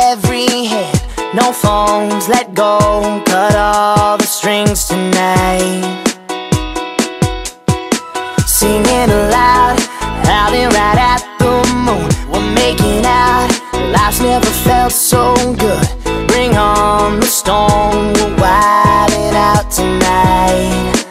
every hit. No phones, let go, cut all the strings tonight. Singing aloud, howling right at the moon. We're making out, life's never felt so good. Bring on the storm, we're wilding out tonight.